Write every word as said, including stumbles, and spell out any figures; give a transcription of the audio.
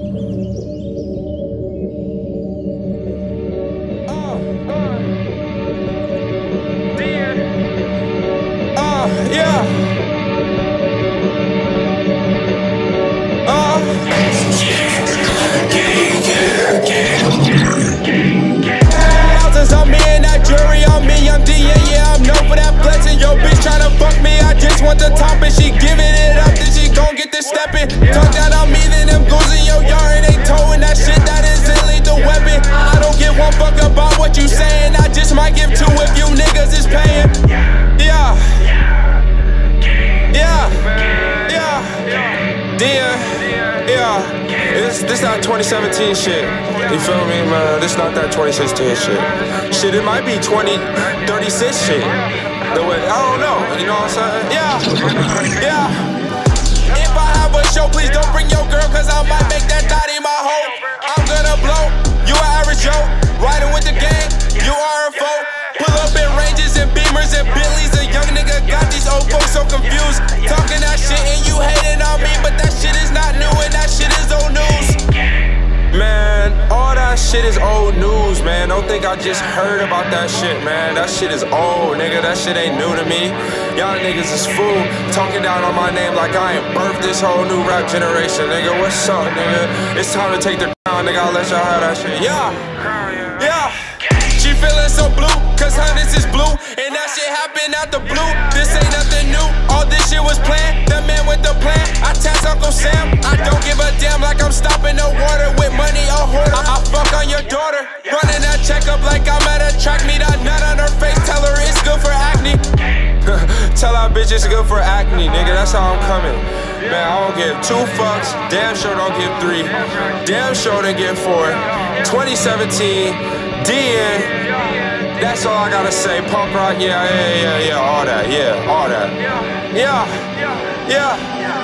Want the top and she giving it up, then she gon' get this steppin'. Talk that on me, then them goons in your yard ain't towing that shit, that is a lethal weapon. I don't give one fuck about what you saying, I just might give two if you niggas is paying. Yeah, yeah, yeah, yeah, yeah. This, this not twenty seventeen shit, you feel me, man? This not that twenty sixteen shit. Shit, it might be twenty thirty-six shit. The way, I don't know, you know what I'm saying? Yeah, yeah. If I have a show, please don't bring your girl, cause I might make that thotty my hoe. I'm gonna blow, you an average Joe. Riding with the gang, you are a foe. Pull up in Ranges and Beamers and Bentleys. A young nigga got these old folks so confused. Talking that shit and you hating on me, but that shit is not new and that shit is old news. Man, all that shit is old news, man. Don't think I just heard about that shit, man. That shit is old, nigga. That shit ain't new to me. Y'all niggas is fool, talking down on my name like I ain't birthed this whole new rap generation, nigga. What's up, nigga? It's time to take the crown, nigga. I'll let y'all have that shit. Yeah, yeah. She feeling so blue, cause her this is blue, and that shit happened out the blue. This ain't nothing new, all this shit was planned. The man with the plan, I task Uncle Sam. I don't give a damn like I'm stopping the water with money or hoarder. I, I fuck on your daughter, running that checkup like I'm at a track meet. I nut on her face, tell her it's good for acne. Tell our bitch it's good for acne, nigga, that's how I'm coming. Man, I don't give two fucks, damn sure don't give three, damn sure don't give four. twenty seventeen, D N, that's all I gotta say. Punk rock, yeah, yeah, yeah, yeah, all that, yeah, all that. Yeah, yeah.